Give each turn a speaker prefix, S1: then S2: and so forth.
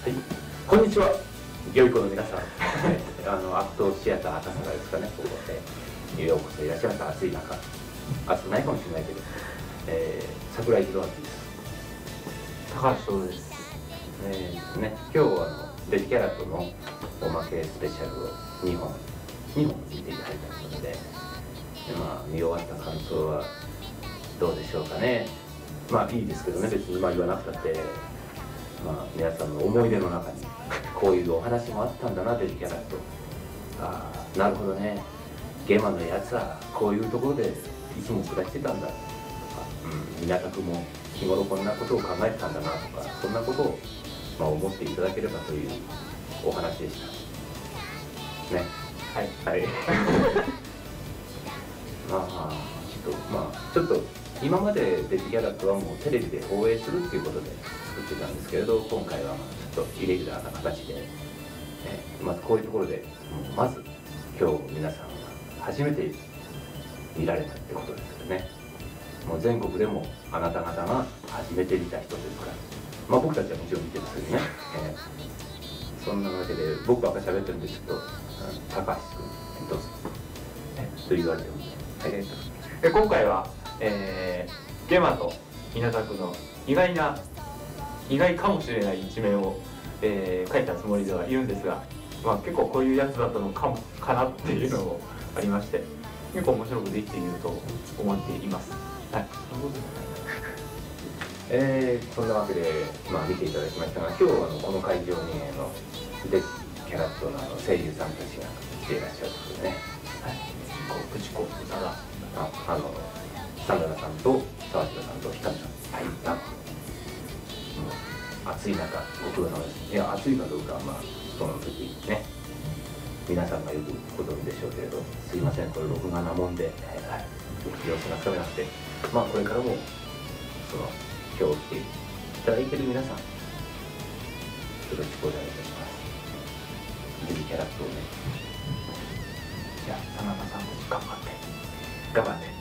S1: はい、こんにちは、良い子の皆さん。アクトシアター赤坂ですかね、ここで、ようこそいらっしゃいました。暑い中、暑くないかもしれないけど、桜井宏明です。
S2: 高橋翔です。
S1: 今日はデジキャラットのおまけスペシャルを2本見ていただいたことで、見終わった感想はどうでしょうかね。いいですけどね、別に言わなくたって、皆さんの思い出の中にこういうお話もあったんだな、デジキャラット。ああ、なるほどね、ゲマのやつはこういうところでいつも暮らしてたんだとか、港区も日頃こんなことを考えてたんだなとか、そんなことを思っていただければというお話でしたね。はいちょっと今までデジキャラットはもうテレビで放映するっていうことで作ってたんですけれど、今回はちょっとイレギュラーな形で、こういうところでまず今日皆さんが初めて見られたってことですけどね、もう全国でもあなた方が初めて見た人ですから、僕たちはもちろん見てるんですけどね、そんなわけで僕ばっか喋ってるんで、ちょっと高橋君どうぞと言われても、
S2: 今回は、ゲマと港区の意外かもしれない一面を、書いたつもりではいるんですが、結構こういうやつだったのかなっていうのもありまして、結構面白くできていると思っています。
S1: そんなわけで、見ていただきましたが、今日はこの会場にデジキャラットの声優さんたちが来ていらっしゃるということでね、
S2: プチコ歌だ
S1: サンダラさんと沢城さんとひかるさん、暑い中ご苦労様です。いや、暑いかどうかはその時ね、皆さんがよくご存知でしょうけれど、すいません、これ録画なもんで、様子がつかめなくて、これからも今日来ていただいている皆さん、よろしくお願いいたします。デジキャラットをね、
S2: じゃあ、真田さんたち頑張って。